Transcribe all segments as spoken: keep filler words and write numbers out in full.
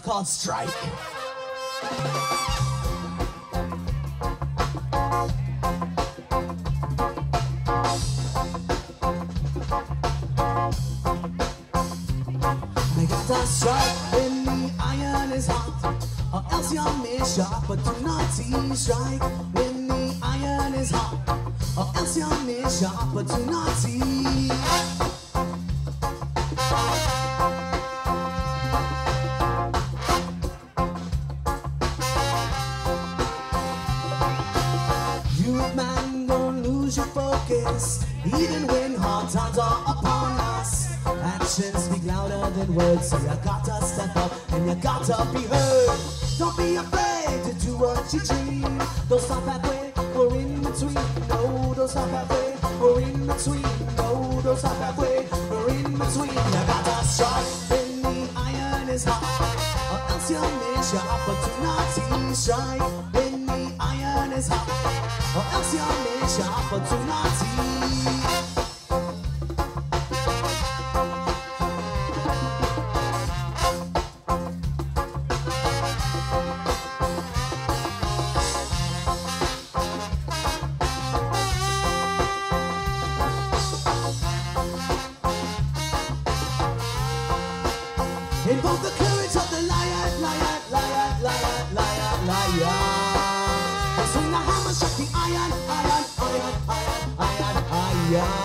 called Strike. I got to strike when the iron is hot, or else you're made sharp, but do not see strike when the iron is hot, or else you're made sharp, but do not see. Youth man, don't lose your focus, even when hard times are upon us. Actions speak louder than words, so you gotta step up and you gotta be heard. Don't be afraid to do what you dream. Don't stop halfway or in between. No, don't stop halfway or in between. No, don't stop halfway or in between. You gotta strike when the iron is hot, or else you'll miss your opportunity. Strike when the iron is hot, or else you'll miss your opportunity. Invoke the courage of the lion, lion, lion, lion, lion, lion. Swing the hammer, strike the iron, iron, iron, iron, iron,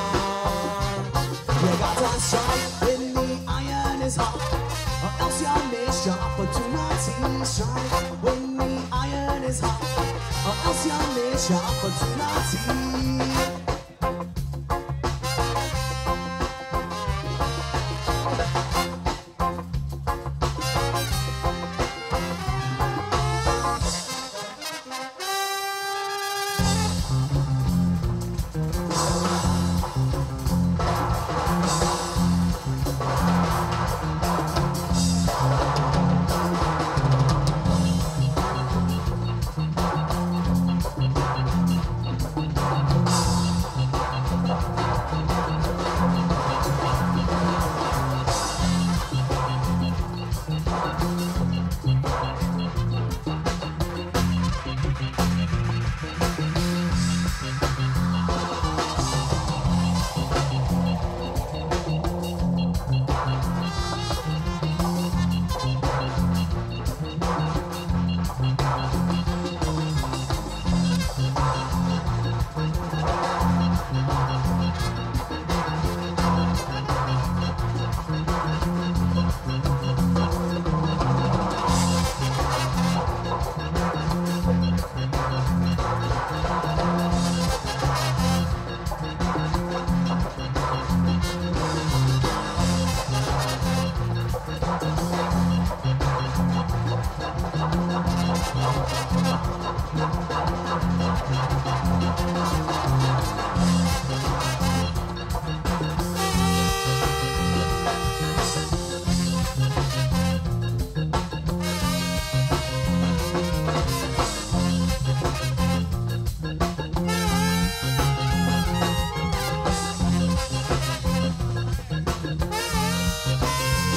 iron. You gotta strike when the iron is hot, or else you'll miss your opportunity. Strike when the iron is hot, or else you'll miss your opportunity.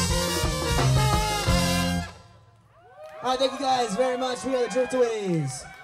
All right, thank you guys very much. We are the Driftaways.